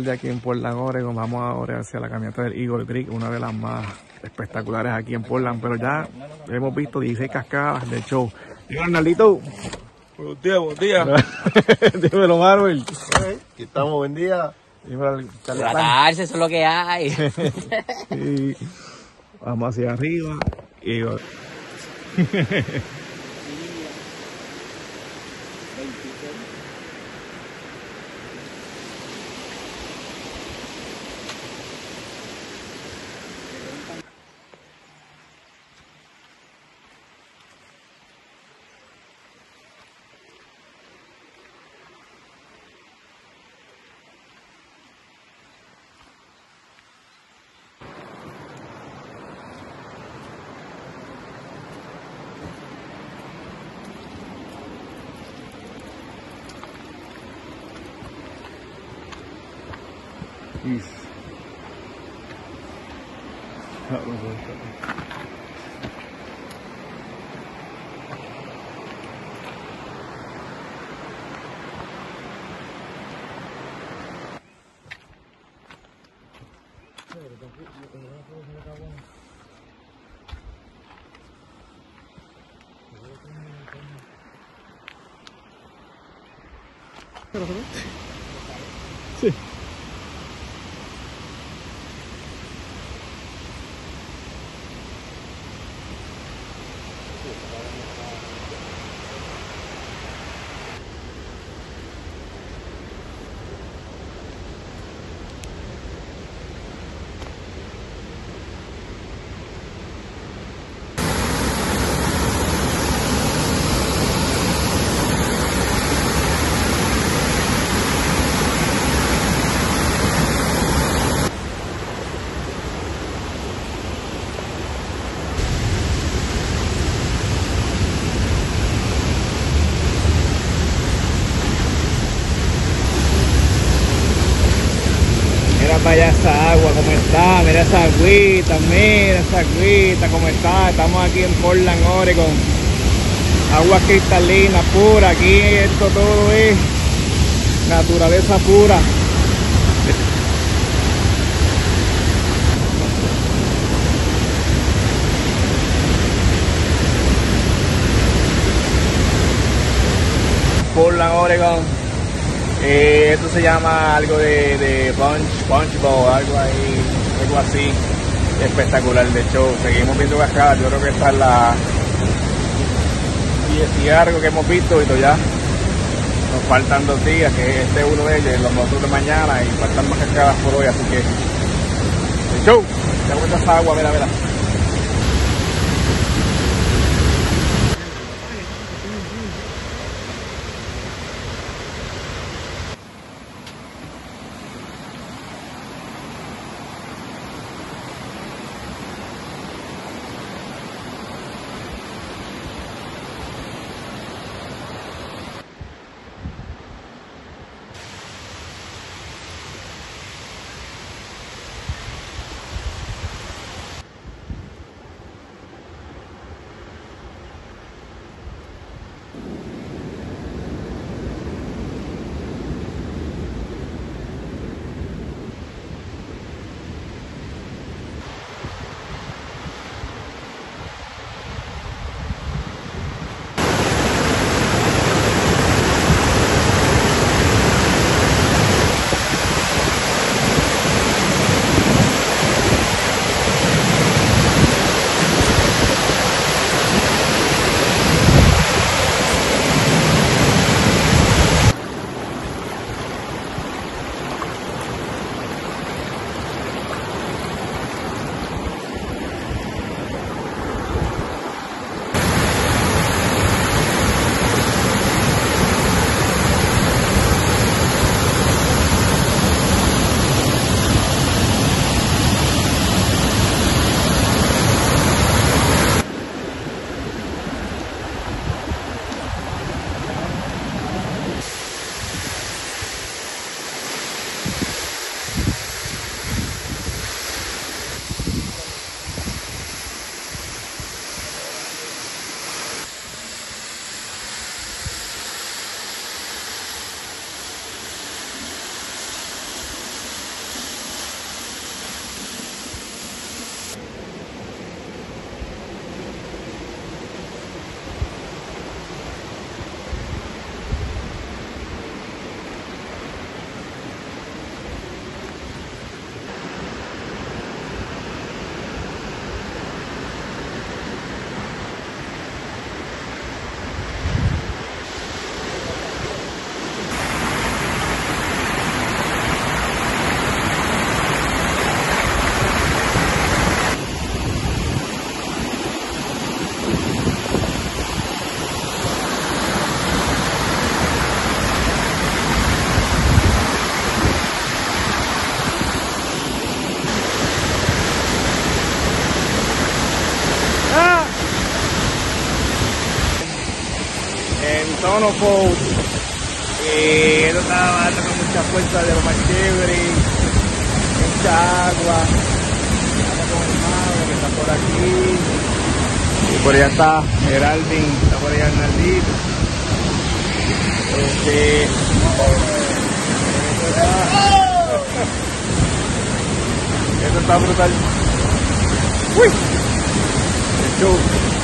tarde aquí en Portland, Oregon. Vamos ahora hacia la caminata del Eagle Creek, una de las más espectaculares aquí en Portland. Pero ya hemos visto 16 cascadas de show. Dímelo, Arnaldito. Buenos días, buenos días. Dímelo, Marvel. Aquí estamos, buen día. Dímelo, Tratarse, eso es lo que hay. y vamos hacia arriba. Y... Sí. Mira para allá esa agua, cómo está, mira esa agüita, cómo está. Estamos aquí en Portland, Oregon. Agua cristalina, pura. Aquí esto todo es naturaleza pura. Portland, Oregon. Esto se llama algo de punch bowl, algo así espectacular de show. Seguimos viendo cascadas. Yo creo que esta es la 10 y algo que hemos visto y ya nos faltan 2 días, que este es uno de ellos, los otros de mañana, y faltan más cascadas por hoy, así que el show, te aguanta esa agua, mira. Sonofold. Esto está dando con mucha fuerza de lo más chévere. Mucha agua. Estamos con el mago que está por aquí. Y por allá está Geraldine, está por allá Hernandito. Esto está brutal. Uy. El show.